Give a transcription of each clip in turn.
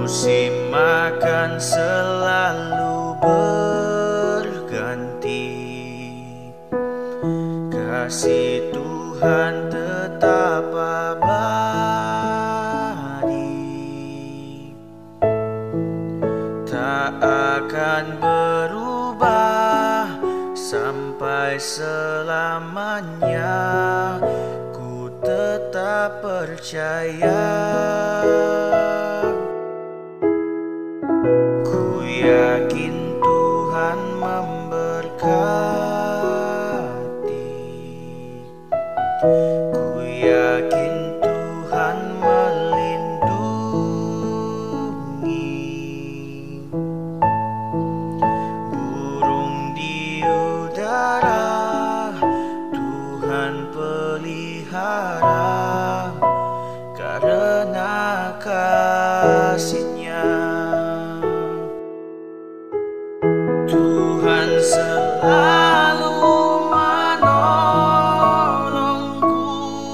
Musim makan selalu berganti, kasih Tuhan tetap abadi, tak akan berubah sampai selamanya. Ku tetap percaya, ku yakin Tuhan memberkati, ku yakin Tuhan melindungi. Burung di udara Tuhan pelihara, karena kasih-Nya. Tuhan selalu menolongku,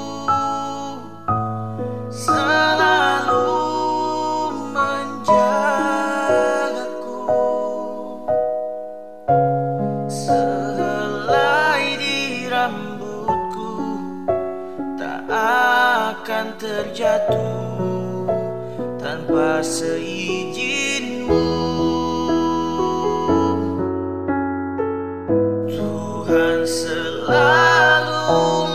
selalu menjagaku. Sehelai di rambutku tak akan terjatuh tanpa seizin-Mu. Tuhan selalu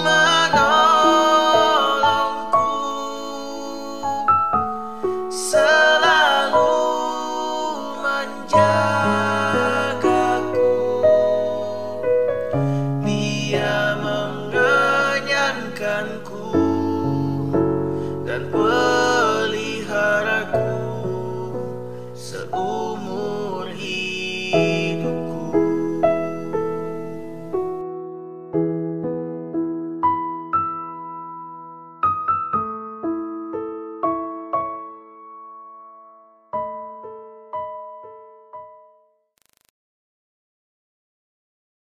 menolongku, selalu menjagaku. Dia mengenyangkanku